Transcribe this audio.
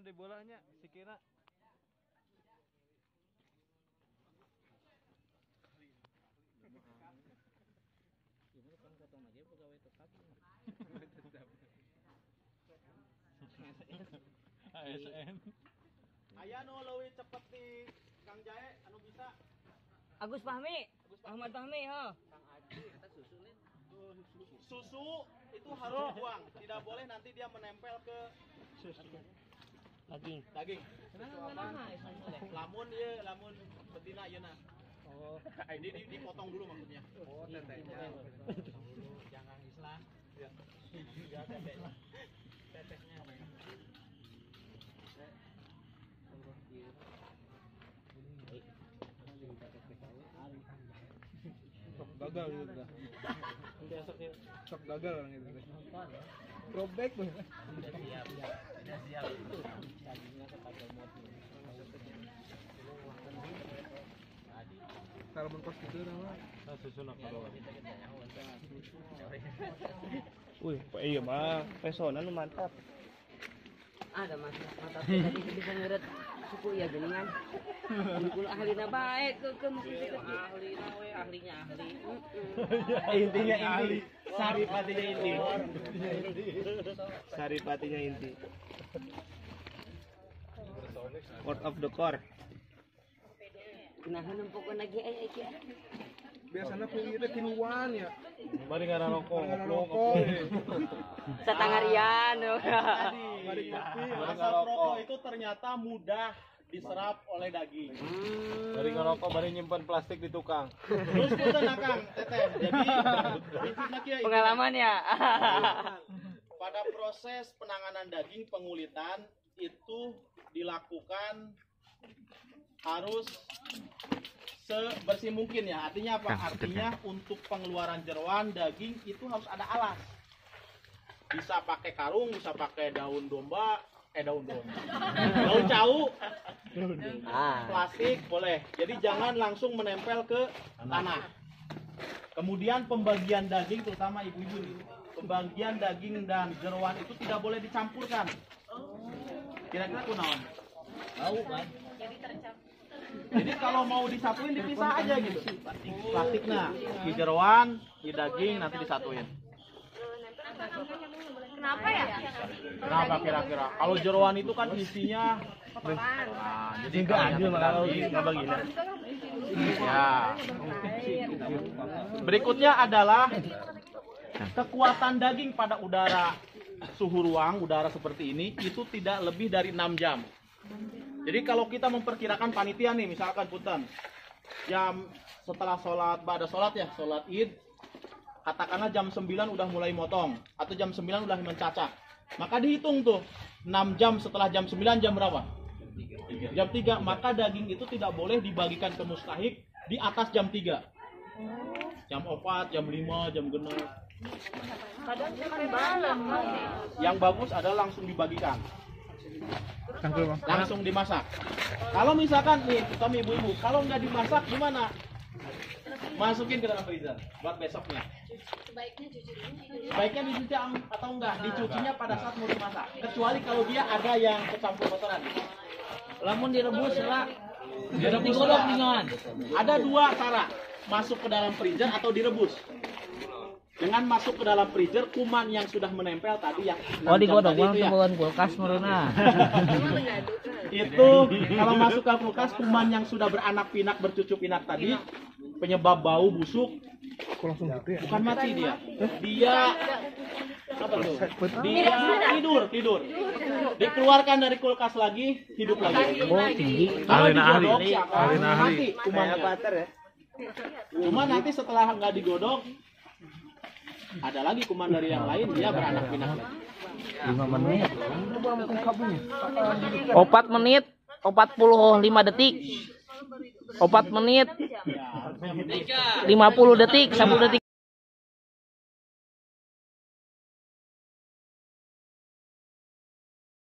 di bolanya si Kira. Ibu kan potong lagi pegawai tetap. ASN. Aya nu leuwih cepet di Kang Jae anu bisa. Agus Fahmi, Ahmad Fahmi, ha. Kang Aji kita susu nih. Susu itu harus dibuang, tidak boleh nanti dia menempel ke daging. Lamun betina ieu nah. Oh, ini dipotong dulu maksudnya. Oh, tetenya. Jangan Islam. Ya. Ya tetenya. Tetenya. Gagal gitu dah. Sok gagal orang itu. Robek tuh. Sudah siap. Dagingnya kepada mod. Kalau mengkos gitu nama. Susun aku doang. Wih, iya mah, pesona lu mantap. Ada mantap tadi bisa ngeret suku ya geningan. Kul ahlina baik ke mesti ahlina we ahlinya ahli. Intinya inti. Saripatinya inti. Saripatinya inti. Word of the core. Nah numpuk lagi iki. Biasanya kuliah kinuan ya. Mari ngara rokok. Satangarian. Mari kopi. Asap rokok itu ternyata mudah diserap oleh daging. Bari ngerokok, bari nyimpan plastik di tukang. Terus punten Kang, Teteh. Jadi intinya kieu Pengalaman ya. pada proses penanganan daging pengulitan itu dilakukan harus sebersih mungkin ya. Artinya apa? Artinya untuk pengeluaran jeroan daging itu harus ada alas. Bisa pakai karung, bisa pakai daun cau, plastik boleh. Jadi jangan langsung menempel ke tanah. Kemudian pembagian daging, terutama ibu-ibu, pembagian daging dan jeroan itu tidak boleh dicampurkan. Kira-kira kunaon? Tahu kan? Jadi kalau mau disatuin dipisah aja gitu. Plastiknya, di jeroan, di daging nanti disatuin. Kenapa ya? Kenapa kira-kira? Kalau jeroan itu kan isinya jadi nggak adil kalau nggak begini. Ya. Berikutnya adalah kekuatan daging pada udara suhu ruang, udara seperti ini itu tidak lebih dari 6 jam. Jadi kalau kita memperkirakan panitia nih, misalkan punten jam setelah sholat, pada sholat ya, sholat id, katakanlah jam 9 udah mulai motong atau jam 9 udah mencacah, maka dihitung tuh 6 jam setelah jam 9 jam berapa? Jam 3. Maka daging itu tidak boleh dibagikan ke mustahik di atas jam 3. Jam 4, jam 5, jam genep. Yang bagus adalah langsung dibagikan, langsung dimasak. Kalau misalkan nih, terutama ibu-ibu, kalau nggak dimasak gimana? Masukin ke dalam freezer buat besoknya. Sebaiknya dicuci atau enggak? Dicucinya pada saat mau dimasak. Kecuali kalau dia ada yang kecampur kotoran. Lamun direbus lah. Direbus dengan. Ada dua cara, masuk ke dalam freezer atau direbus. Dengan masuk ke dalam freezer, kuman yang sudah menempel tadi yang Digodok itu ya. bawa kulkas meruna. Itu kalau masuk ke kulkas, kuman yang sudah beranak pinak, bercucuk pinak tadi, penyebab bau busuk, bukan mati dia. Dia apa tuh? Dia tidur. Dikeluarkan dari kulkas lagi, hidup lagi. Oh, tinggi. Kalau digodok, mati kumannya. Cuma nanti setelah nggak digodok, ada lagi kuman dari yang lain, dia beranak pinak lagi. 5 menit. 4 menit, 45 detik. 4 menit, 50 detik, 10 detik.